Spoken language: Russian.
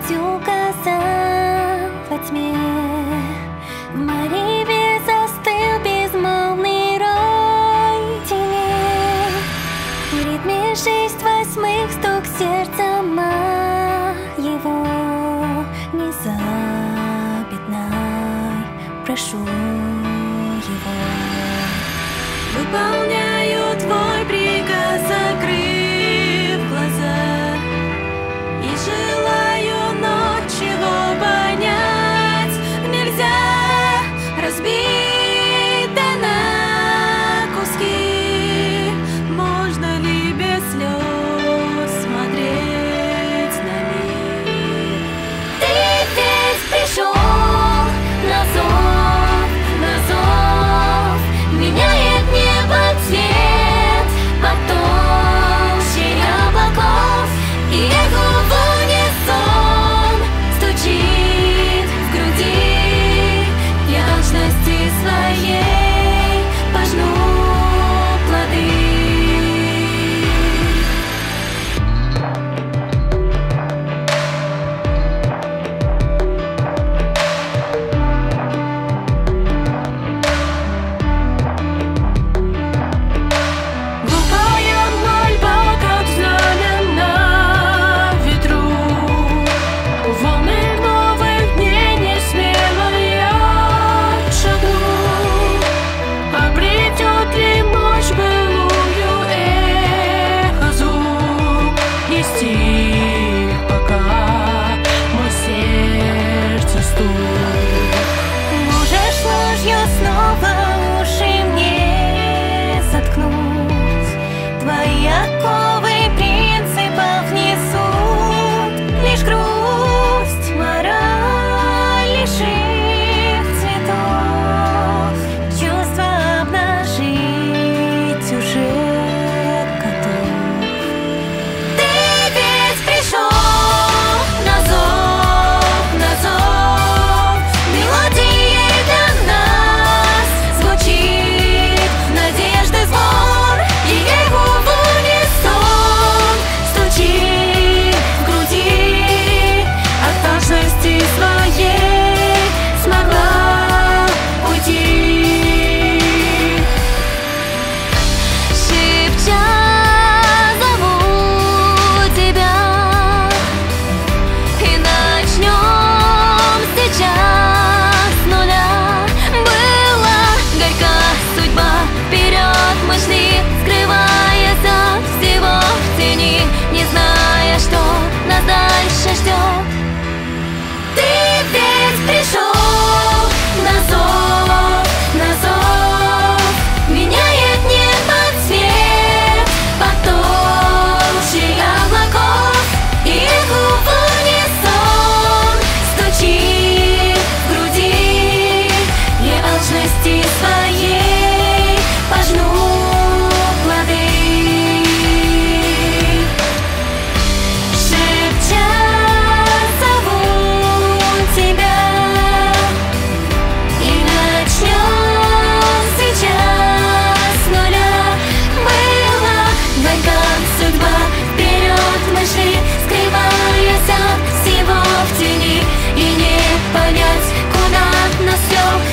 путь указал во тьме. В мареве застыл безмолвный рой теней. В ритме 6/8 стук сердца моего. Не запятнай, прошу его. Выполняю твой приказ, закрыв глаза, и желаю ночью понять. Нельзя разбить на куски. Можно ли без слез смотреть на мир? Ты ведь пришел на зов, меняет небо цвет потолще облаков, и эхо в унисон стучит в груди. Я алчности своей пожну плоды. Можешь ложью снова уши мне заткнуть. Твои оковы принципов несут лишь грусть, мораль лишив цветов. Чувства обнажить уже готов. Ты ведь пришел на зов, мелодией для нас звучит надежды звон, и эхо в унисон стучит в груди. От алчности своей смогла уйти. Шепча зову тебя, и начнем сейчас с нуля. Была горька судьба, вперед мы шли, скрываясь от всего в тени, не зная, что нас дальше ждет. Ты ведь пришел на зов, меняет небо цвет потолще облаков, и эхо в унисон стучит в груди. Я алчности своей пожну плоды. Шепча зову тебя, и начнем сейчас с нуля. Была горька судьба, вперед мы шли, скрываясь от всего в тени, и не понять, куда нас вел